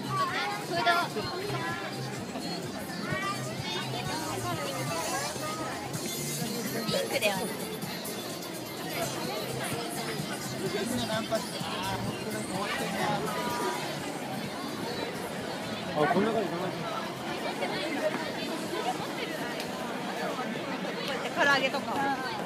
フードピンクだよね。 あ、こんな感じ。 唐揚げとか。